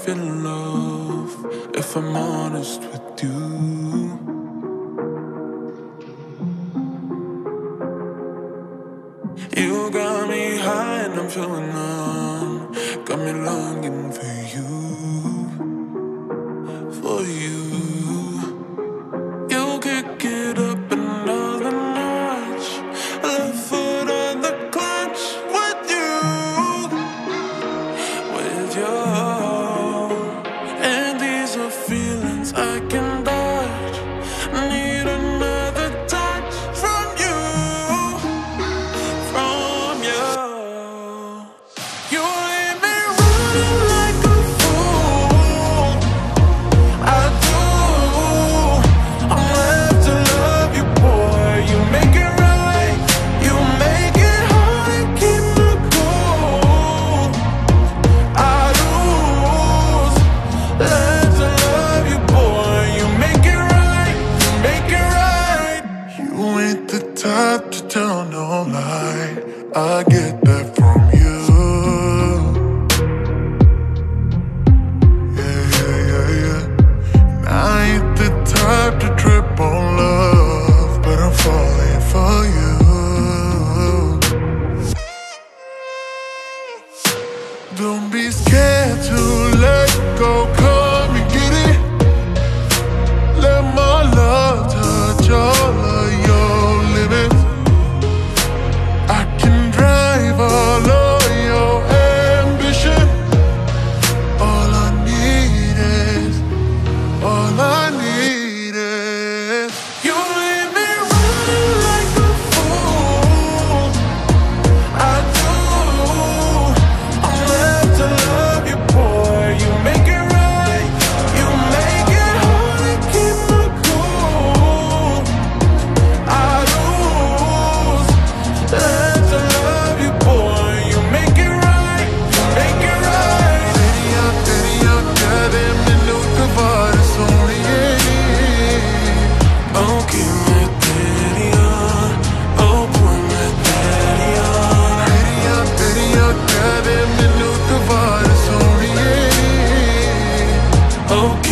feel love, if I'm honest with you. You got me high and I'm feeling numb. Got me longing for you, for you. You kick it up another notch, left foot on the clutch with you, with you. And these are feelings I can dodge. Need another touch from you, from you. You leave me running like a fool. I do. I'm left to love you, boy. You make it right. You make it hard to keep the cool. I lose. Left to love you, boy. You make it right. You make it right. You ain't the type to tell no lie. I get that from you. I ain't the type to trip on love, but I'm falling for you. Don't be scared to let go, come and get it. Let my love touch all of your limits. I can drive all of your ambition. All I need is, all I need is you leave me running like a fool. I do. I'm left to love you, boy. You make it right. You make it hard to keep the cool. I lose. Left to love you, boy. You make it right. You make it right. तेरियां कह दे मैनू दोबारा सोहणिए। Oh, कि मैं तेरियां, oh boy मैं तेरियां कह दे मैनू दोबारा सोहणिए। Oh,